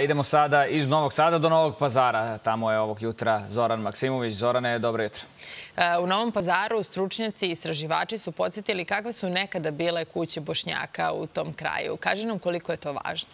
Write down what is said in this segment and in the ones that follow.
Idemo sada iz Novog Sada do Novog Pazara. Tamo je ovog jutra Zoran Maksimović. Zorane, dobro jutro. U Novom Pazaru stručnjaci i istraživači su podsjetili kakve su nekada bile kuće Bošnjaka u tom kraju. Kaži nam koliko je to važno.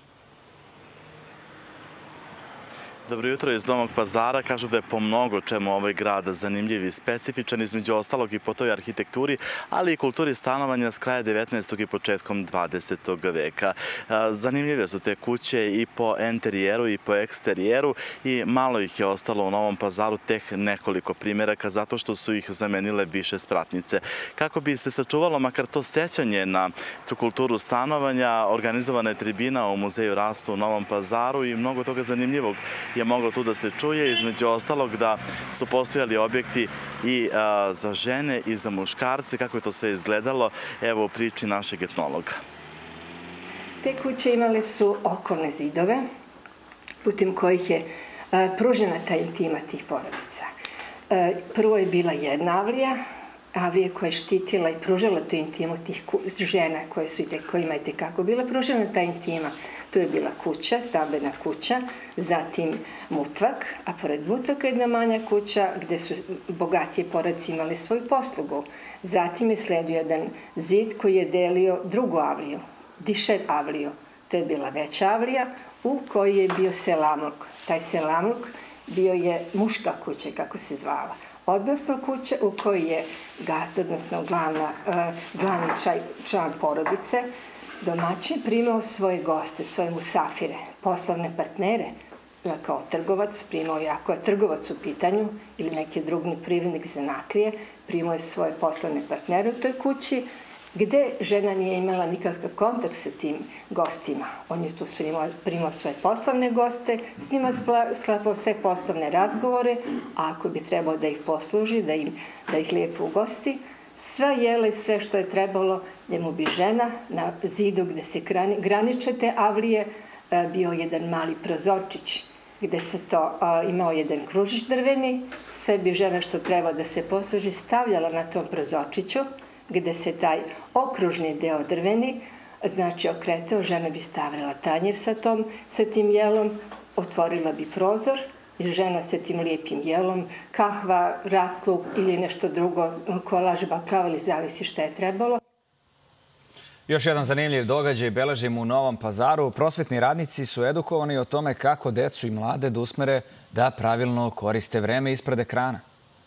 Dobro jutro iz Novog Pazara. Kažu da je po mnogo čemu ovaj grad zanimljiv i specifičan, između ostalog i po toj arhitekturi, ali i kulturi stanovanja s kraja 19. i početkom 20. veka. Zanimljive su te kuće i po enterijeru i po eksterijeru i malo ih je ostalo u Novom Pazaru, tek nekoliko primjeraka, zato što su ih zamenile više spratnice. Kako bi se sačuvalo makar to sećanje na tu kulturu stanovanja, organizovana je tribina u Muzeju Rasta u Novom Pazaru i mnogo toga zanimljivog je moglo tu da se čuje, između ostalog da su postojali objekti i za žene i za muškarce. Kako je to sve izgledalo, evo u priči našeg etnologa. Te kuće imale su okolne zidove, putem kojih je pružena ta intima tih porodica. Prvo je bila jedna avlija koja je štitila i pružala tu intimu tih žena kojima je tekako bila pružena ta intima. Tu je bila kuća, stambena kuća, zatim mutvak, a pored mutvaka jedna manja kuća gde su bogatije porodice imali svoju poslugu. Zatim je sledio jedan zid koji je delio drugu avliju, dišet avliju. To je bila veća avlija u kojoj je bio selamluk. Taj selamluk bio je muška kuća, kako se zvala. Odnosno kuća u kojoj je gazda, odnosno glavni član porodice, domaćin primao svoje goste, svoje musafire, poslovne partnere, kao trgovac, primao je, ako je trgovac u pitanju ili neki drugi privrednik zanatlije, primao je svoje poslovne partnere u toj kući, gde žena nije imala nikakav kontakt sa tim gostima. On je tu primao svoje poslovne goste, s njima sklapao sve poslovne razgovore, a ako bi trebao da ih posluži, da ih lijepo ugosti, sve jele, sve što je trebalo, njemu bi žena na zidu gde se graniče te avlije bio jedan mali prozorčić gde se to imao jedan kružić drveni, sve bi žena što treba da se posluži stavljala na tom prozorčiću gde se taj okružni deo drveni, znači okretao, žena bi stavila tanjir sa tim jelom, otvorila bi prozor i žena sa tim lijepim jelom, kahva, ratluk ili nešto drugo, kolaž, baklava ili zavisi šta je trebalo. Još jedan zanimljiv događaj beležimo u Novom Pazaru. Prosvetni radnici su edukovani o tome kako decu i mlade da usmere da pravilno koriste vreme ispred ekrana.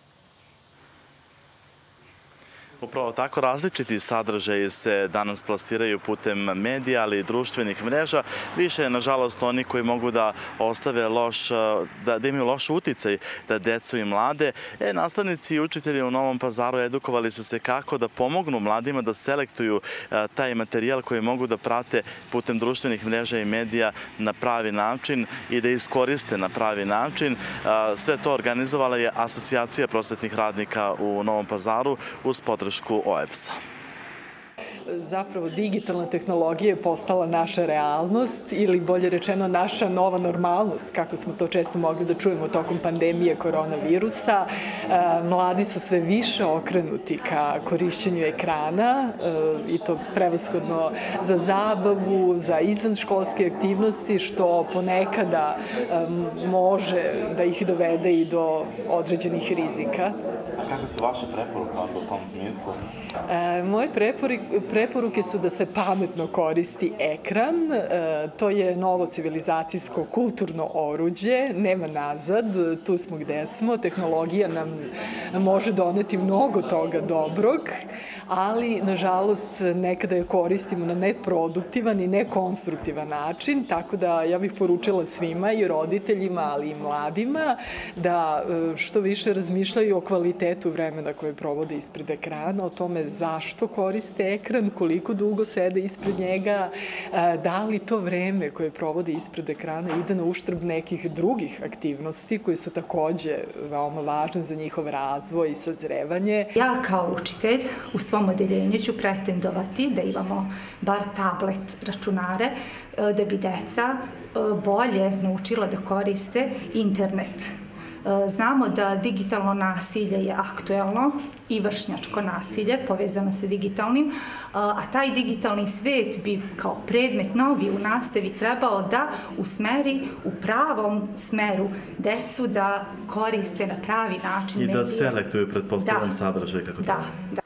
Upravo tako, različiti sadržaji se danas plasiraju putem medija, ali i društvenih mreža. Više je, nažalost, oni koji mogu da ostave da imaju loš uticaj da decu i mlade. Nastavnici i učitelji u Novom Pazaru edukovali su se kako da pomognu mladima da selektuju taj materijal koji mogu da prate putem društvenih mreža i medija na pravi način i da iskoriste na pravi način. Sve to organizovala je Asocijacija prosvetnih radnika u Novom Pazaru uz podršku OEBS-a. Zapravo digitalna tehnologija je postala naša realnost ili bolje rečeno naša nova normalnost, kako smo to često mogli da čujemo tokom pandemije koronavirusa. Mladi su sve više okrenuti ka korišćenju ekrana i to prevashodno za zabavu, za izvanškolske aktivnosti, što ponekada može da ih dovede i do određenih rizika. Kako su vaše preporuke u tom smislu? Moje preporuke su da se pametno koristi ekran. To je novo civilizacijsko kulturno oruđe, nema nazad, tu smo gde smo. Tehnologija nam može doneti mnogo toga dobrog, ali, nažalost, nekada je koristimo na neproduktivan i nekonstruktivan način, tako da ja bih poručila svima, i roditeljima, ali i mladima, da što više razmišljaju o kvalitetu vremena koje provode ispred ekrana, o tome zašto koriste ekran, koliko dugo sede ispred njega, da li to vreme koje provode ispred ekrana ide na uštrb nekih drugih aktivnosti koje su takođe veoma važne za njihov razvoj i sazrevanje. Ja kao učitelj u svom odeljenju ću pretendovati da imamo bar tablet računare, da bi deca bolje naučila da koriste internet. Znamo da digitalno nasilje je aktuelno i vršnjačko nasilje povezano sa digitalnim, a taj digitalni svet bi kao predmet novi u nastavi trebao da usmeri u pravom smeru decu da koriste na pravi način medije. I da selektuju, pretpostavljam, sadržaj kako treba. Da.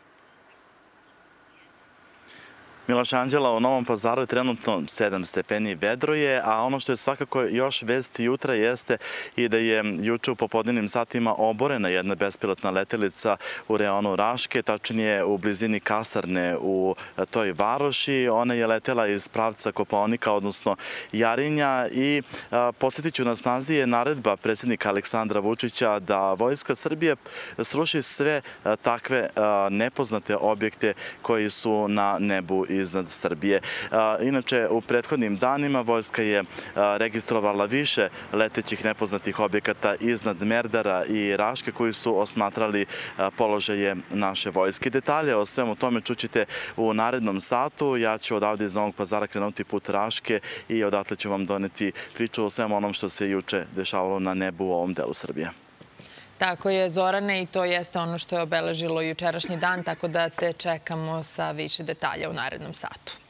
Miloš Anđela, u Novom Pazaru je trenutno 7 stepeni, vedro je, a ono što je svakako još vest jutra jeste i da je juče u popodnevnim satima oborena jedna bespilotna letelica u reonu Raške, tačnije u blizini kasarne u toj varoši. Ona je letela iz pravca Kopaonika, odnosno Jarinja, i podsjetit ću, na snazi je naredba predsjednika Aleksandra Vučića da Vojska Srbije sruši sve takve nepoznate objekte koji su na nebu iznad Srbije. Inače, u prethodnim danima vojska je registrovala više letećih nepoznatih objekata iznad Merdara i Raške koji su osmatrali položaje naše vojske. Detalje o svemu tome čućete u narednom satu. Ja ću odavde iz Novog Pazara krenuti put Raške i odatle ću vam doneti priču o svemu onom što se juče dešavalo na nebu u ovom delu Srbije. Tako je, Zorane, i to jeste ono što je obeležilo jučerašnji dan, tako da te čekamo sa više detalja u narednom satu.